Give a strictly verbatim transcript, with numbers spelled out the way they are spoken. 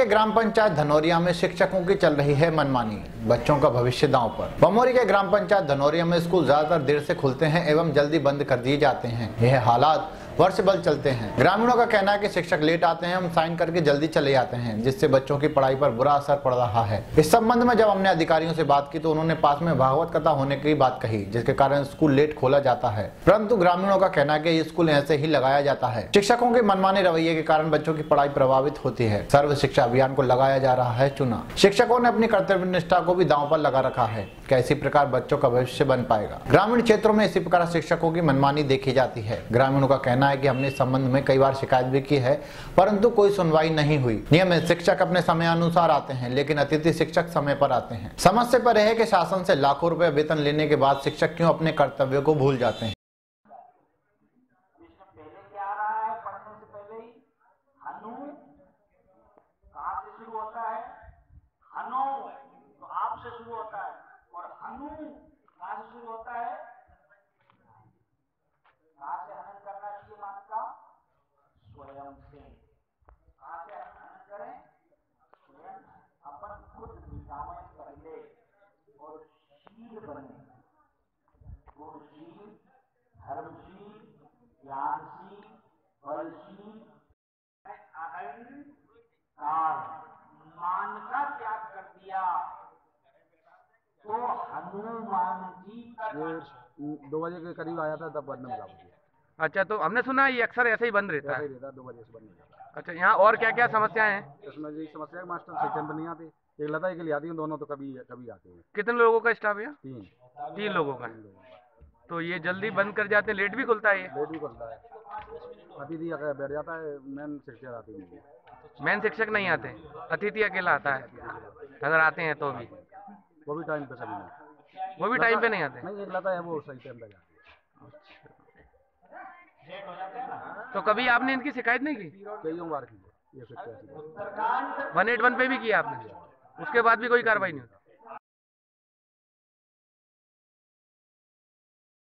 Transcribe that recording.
के ग्राम पंचायत धनौरिया में शिक्षकों की चल रही है मनमानी, बच्चों का भविष्य दांव पर। बमोरी के ग्राम पंचायत धनौरिया में स्कूल ज्यादातर देर से खुलते हैं एवं जल्दी बंद कर दिए जाते हैं। यह हालात वर्ष भर चलते हैं। ग्रामीणों का कहना है कि शिक्षक लेट आते हैं, हम साइन करके जल्दी चले जाते हैं, जिससे बच्चों की पढ़ाई पर बुरा असर पड़ रहा है। इस संबंध में जब हमने अधिकारियों से बात की तो उन्होंने पास में भागवत कथा होने की बात कही, जिसके कारण स्कूल लेट खोला जाता है। परंतु ग्रामीणों का कहना है कि ये स्कूल ऐसे ही लगाया जाता है। शिक्षकों के मनमाने रवैये के कारण बच्चों की पढ़ाई प्रभावित होती है। सर्व शिक्षा अभियान को लगाया जा रहा है चुना। शिक्षकों ने अपनी कर्तव्य निष्ठा को भी दांव पर लगा रखा है। कैसी प्रकार बच्चों का भविष्य बन पाएगा। ग्रामीण क्षेत्रों में इसी प्रकार शिक्षकों की मनमानी देखी जाती है। ग्रामीणों का कहना है कि हमने इस संबंध में कई बार शिकायत भी की है, परंतु कोई सुनवाई नहीं हुई। नियमित शिक्षक अपने समय अनुसार आते हैं, लेकिन अतिथि शिक्षक समय पर आते हैं। समस्या पर है कि शासन से लाखों रुपए वेतन लेने के बाद शिक्षक क्यों अपने कर्तव्य को भूल जाते हैं। कहाँ से शुरू होता है? हनु तो आपसे शुरू होता है, और हनु कहाँ से शुरू होता है? कहाँ से हनन करना चाहिए मान का? स्वयं से। कहाँ से हनन करें? स्वयं अपन खुद निकालें पहले और शील बने। गुणशील, धर्मशील, ज्ञानशील, बलशील, अहंकार मान का त्याग कर दिया तो हनुमान जी का दो बजे के करीब आया था, तब बंद मिला मुझे। अच्छा, तो हमने सुना है ये अक्सर ऐसे ही बंद रहता है। रहता दो बजे से बंद मिला। अच्छा, यहाँ और क्या क्या समस्याएं हैं? इसमें यही समस्या है, मास्टर सही टाइम पर नहीं आते। एक लता एक ले आती है, दोनों तो कभी कभी आते हैं। कितने लोगों का स्टाफ है? तीन तीन लोगों का। तो ये जल्दी बंद कर जाते हैं, लेट भी खुलता है ये? लेट भी खुलता है। अतिथि आकर बैठ जाता है, मेन शिक्षक आती नहीं है। मेन शिक्षक नहीं आते, अतिथि अकेला आता है। अगर आते हैं तो भी वो भी टाइम पे सभी नहीं। वो भी टाइम पे नहीं आते? नहीं, एक लता है वो सही टाइम पे जाती है। तो कभी आपने इनकी शिकायत नहीं की? कई बार की ये शिक्षक वन एट वन पे भी किया आपने? उसके बाद भी कोई कार्रवाई नहीं होती?